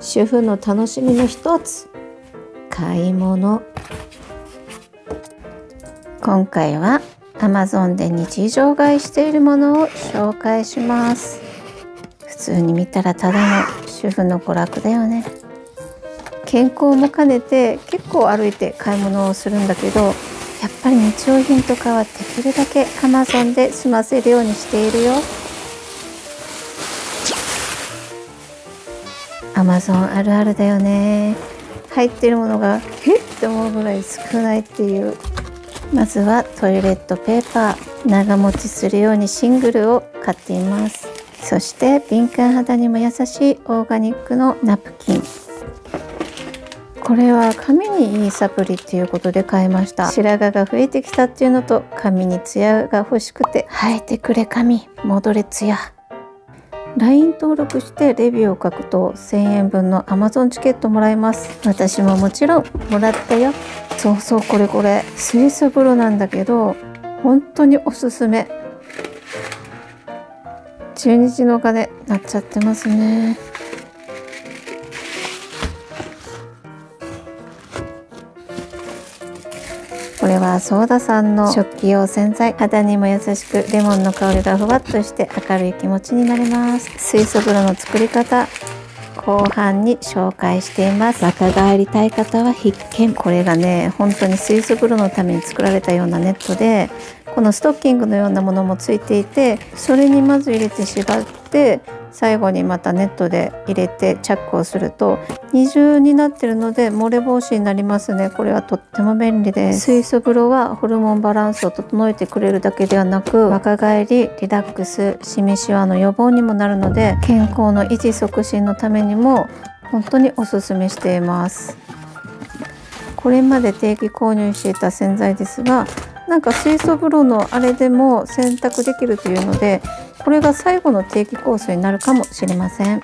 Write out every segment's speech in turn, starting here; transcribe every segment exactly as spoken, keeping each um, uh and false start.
主婦の楽しみの一つ、買い物。今回は アマゾン で日常買いしているものを紹介します。普通に見たらただの主婦の娯楽だよね。健康も兼ねて結構歩いて買い物をするんだけど、やっぱり日用品とかはできるだけ アマゾン で済ませるようにしているよ。アマゾン あるあるだよね。入っているものがえって思うぐらい少ないっていう。まずはトイレットペーパー、長持ちするようにシングルを買っています。そして敏感肌にも優しいオーガニックのナプキン。これは髪にいいサプリっていうことで買いました。白髪が増えてきたっていうのと、髪にツヤが欲しくて、生えてくれ髪、戻れツヤ。ライン 登録してレビューを書くとせんえんぶんの アマゾン チケットもらえます。私ももちろんもらったよ。そうそう、これこれ水素風呂なんだけど、本当におすすめ。中日のお金なっちゃってますね。これはソーダさんの食器用洗剤。肌にも優しく、レモンの香りがふわっとして明るい気持ちになります。水素風呂の作り方、後半に紹介しています。若返りたい方は必見。これがね、本当に水素風呂のために作られたようなネットで、このストッキングのようなものもついていて、それにまず入れて縛って、最後にまたネットで入れてチャックをすると二重になってるので漏れ防止になりますね。これはとっても便利です。水素風呂はホルモンバランスを整えてくれるだけではなく、若返り、リラックス、シミシワの予防にもなるので、健康の維持促進のためにも本当におすすめしています。これまで定期購入していた洗剤ですが、なんか水素風呂のあれでも洗濯できるというので、これが最後の定期コースになるかもしれません。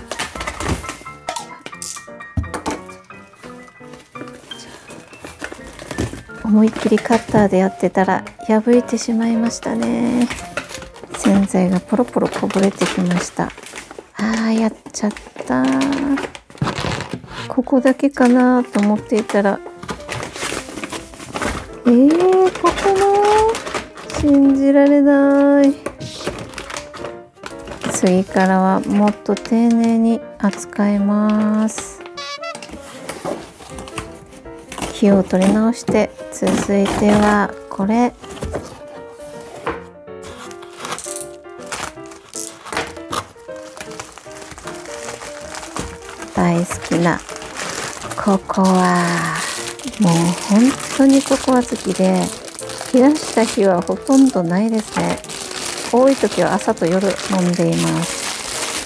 思いっきりカッターでやってたら破いてしまいましたね。洗剤がポロポロこぼれてきました。あー、やっちゃった。ここだけかなと思っていたら、えー、ここも信じられない。次からはもっと丁寧に扱います。気を取り直して、続いてはこれ。大好きなココア。もう本当にココア好きで、冷やした日はほとんどないですね。多い時は朝と夜飲んでいます。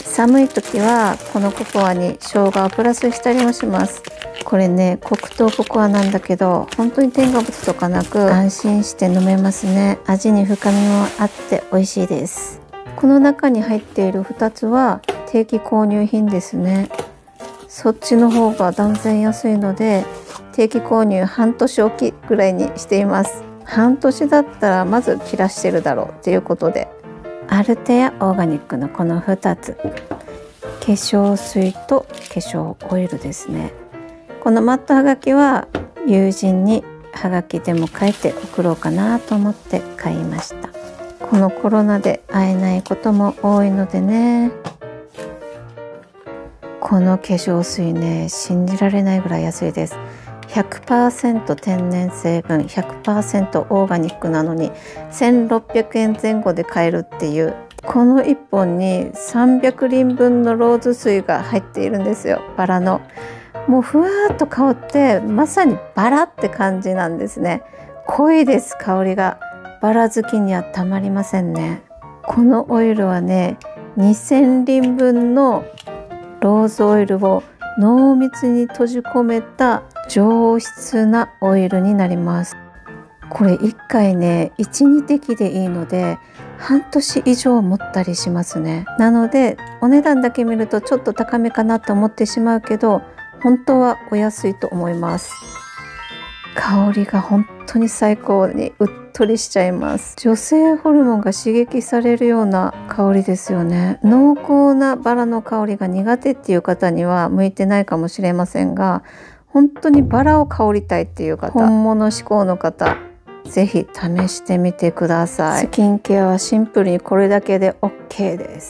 寒い時はこのココアに生姜をプラスしたりもします。これね、黒糖ココアなんだけど、本当に添加物とかなく安心して飲めますね。味に深みもあって美味しいです。この中に入っているふたつは定期購入品ですね。そっちの方が断然安いので、定期購入半年おきぐらいにしています。半年だったらまず切らしてるだろうっていうことで、アルテアオーガニックのこのふたつ、化粧水と化粧オイルですね。このマットはがきは友人にはがきでも書いて送ろうかなと思って買いました。このコロナで会えないことも多いのでね。この化粧水ね、信じられないぐらい安いです。ひゃくパーセント 天然成分、ひゃくパーセント オーガニックなのにせんろっぴゃくえんぜん後で買えるっていう。このいっぽんにさんびゃくりんぶんのローズ水が入っているんですよ。バラの。もうふわーっと香って、まさにバラって感じなんですね。濃いです、香りが。バラ好きにはたまりませんね。このオイルはね、にせんりんぶんのローズオイルを濃密に閉じ込めた上質なオイルになります。これいっかいね、いち、にてきでいいので半年以上持ったりしますね。なのでお値段だけ見るとちょっと高めかなと思ってしまうけど、本当はお安いと思います。 香りが本当に最高にうっとりしちゃいます。女性ホルモンが刺激されるような香りですよね。濃厚なバラの香りが苦手っていう方には向いてないかもしれませんが、本当にバラを香りたいっていう方、本物志向の方、ぜひ試してみてください。スキンケアはシンプルにこれだけで オーケー です。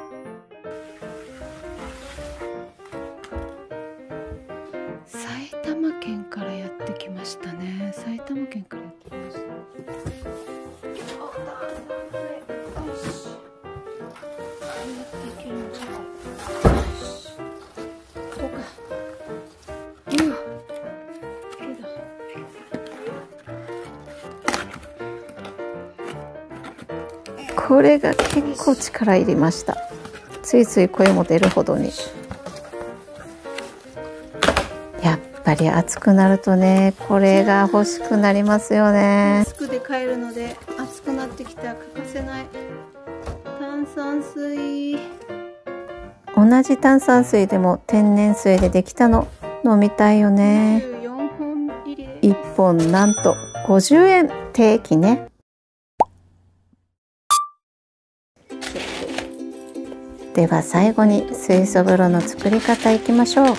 埼玉県からやってきましたね。埼玉県からやってきました。これが結構力入りました。ついつい声も出るほどに。やっぱり暑くなるとね、これが欲しくなりますよね。安くで買えるので、暑くなってきたら欠かせない炭酸水。同じ炭酸水でも天然水でできたの飲みたいよね。いっぽんなんとごじゅうえん、定期ね。では最後に水素風呂の作り方いきましょう。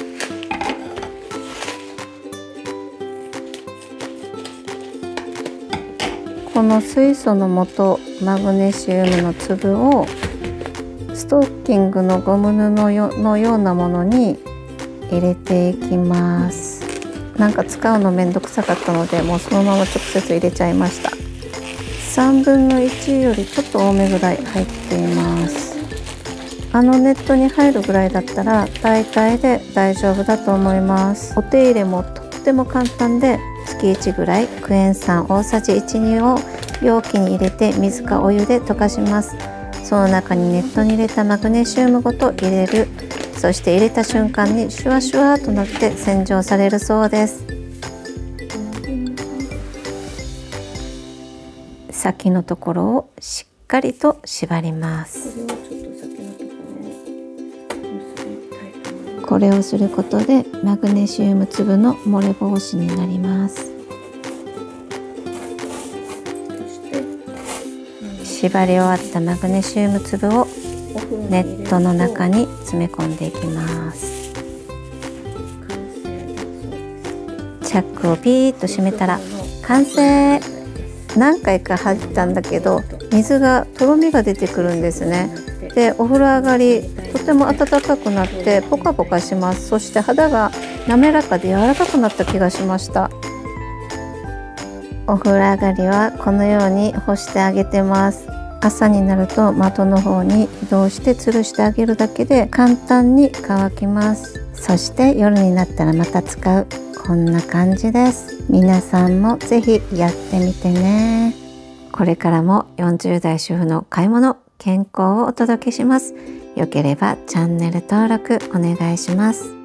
この水素の素、マグネシウムの粒をストッキングのゴム布のようなものに入れていきます。なんか使うのめんどくさかったので、もうそのまま直接入れちゃいました。さんぶんのいちよりちょっと多めぐらい入っています。あのネットに入るぐらいだったら大体で大丈夫だと思います。お手入れもとっても簡単で、月いちぐらいクエン酸大さじいち、にを容器に入れて水かお湯で溶かします。その中にネットに入れたマグネシウムごと入れる。そして入れた瞬間にシュワシュワとなって洗浄されるそうです。先のところをしっかりと縛ります。これをすることでマグネシウム粒の漏れ防止になります。縛り終わったマグネシウム粒をネットの中に詰め込んでいきます。チャックをピーッと閉めたら完成。何回か入ったんだけど水がとろみが出てくるんですね。でお風呂上がりとても暖かくなってポカポカします。そして肌が滑らかで柔らかくなった気がしました。お風呂上がりはこのように干してあげてます。朝になると窓の方に移動して吊るしてあげるだけで簡単に乾きます。そして夜になったらまた使う。こんな感じです。皆さんもぜひやってみてね。これからもよんじゅう代主婦の買い物健康をお届けします。よければチャンネル登録お願いします。